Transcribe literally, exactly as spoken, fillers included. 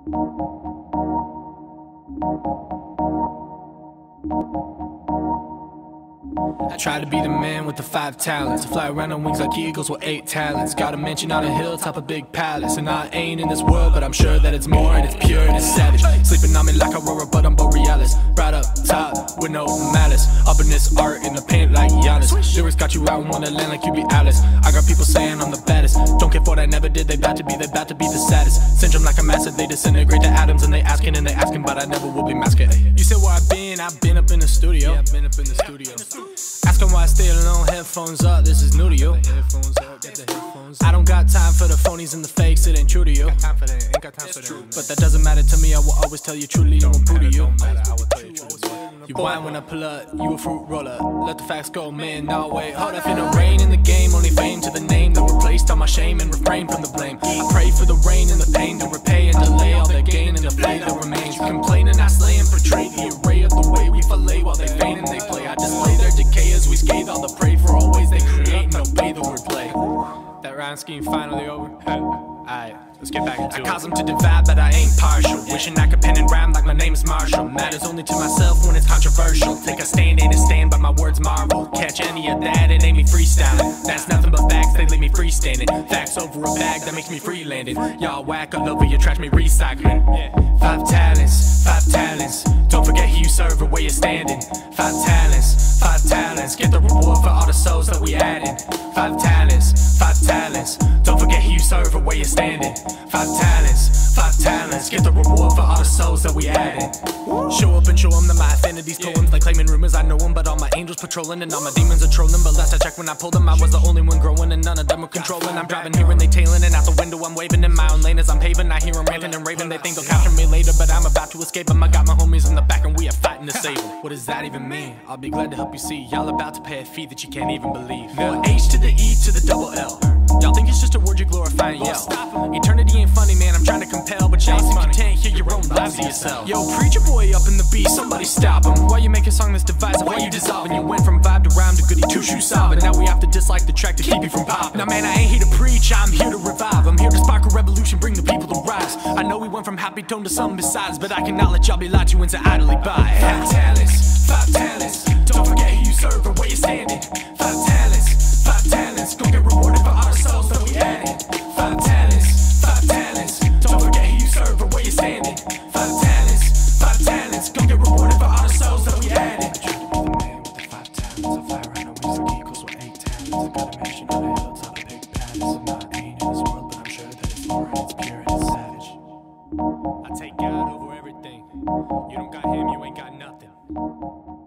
I try to be the man with the five talents, to fly around on wings like eagles with eight talents. Got a mansion on a hill, top a big palace. And I ain't in this world, but I'm sure that it's more, and it's pure and it's savage. Sleeping on me like Aurora, but I'm Borealis. Right up top, with no malice. Up in this art, in the paint like Giannis. Lyrics got you out in Wonderland like you be Alice. I got people saying I'm the baddest. Don't care for what I never did, they bout to be, they bout to be the saddest. Syndrome like a acid, they disintegrate to atoms. And they asking and they asking, but I never will be masking. You said where I've been, I've been up in the studio. Yeah, I've been up in the studio. Asking why I stay alone, headphones up, this is new to you. I don't got time for the phonies and the fakes, it ain't true to you. But that doesn't matter to me, I will always tell you truly, you won't prove to you. You whine when I pull up, you a fruit roller. Let the facts go, man, no way. Hold up, in the rain in the game, only fame to the name that replaced all my shame and refrain from the blame. I pray for the rain and the pain to repay and delay all their gain and the play that remains. Complaining, I slay and portray the array of the way we fillet while they feign and they play. I display their decay as we scathe all the prey for all ways they create and obey the wordplay. That rhyme scheme finally over. Alright, let's get back into it. I cause them to divide, but I ain't partial. Wishing I could pen and rhyme like my name is Marshall. Matters only to myself when it's controversial. Take a stand, ain't a stand, but my words marvel. Catch any of that, it ain't me freestyling. That's nothing but facts, they leave me freestanding. Facts over a bag, that makes me freelanding. Y'all whack all over, you trash me recycling. Five talents, five talents. Don't forget who you serve or where you're standing. Five talents, five talents. Get the reward for all the souls that we added. Five talents, five talents. Don't forget who you serve or where you're standing. Five talents, five talents. Get the reward for all the souls that we added. Show up and show them that my affinities poems. Like claiming rumors, I know them, but all my angels patrolling and all my demons are trolling. But last I checked when I pulled them, I was the only one growing and none of them were controlling. I'm driving here and they tailing, and out the window I'm waving in my own lane as I'm paving. I hear them ranting and raving, they think they'll capture me later, but I'm about to escape them. I got my homies in the back and we are fighting to save them. What does that even mean? I'll be glad to help you see. Y'all about to pay a fee that you can't even believe. More H to the E to the double L. Y'all think it's just a word you're glorifying, yell. Eternity ain't funny, man, I'm trying to compel, but y'all seem content, hear your own lives to yourself. Yo, preacher boy up in the beat, somebody stop him. Why you make a song that's divisive? Why you dissolving? You went from vibe to rhyme to goody two-shoe sobbing. Now we have to dislike the track to keep you from popping. Now man, I ain't here to preach, I'm here to revive. I'm here to spark a revolution, bring the people to rise. I know we went from happy tone to something besides, but I cannot let y'all be lied to into idly by. Five talents, five talents. Don't forget who you serve or where you're standing. Five talents, five talents. Go get rewarded for all the souls that we added. Five talents, five talents. Don't forget who you serve or where you're standing. Five talents, five talents. Go get rewarded for all the souls that we added. Five talents, I fly around on wings like eagles with eight talents. I got a mansion on a hill, top a big palace. I'm not ain't in this world, but I'm sure that it's more and it's pure and it's savage. I take God over everything. You don't got him, you ain't got nothing.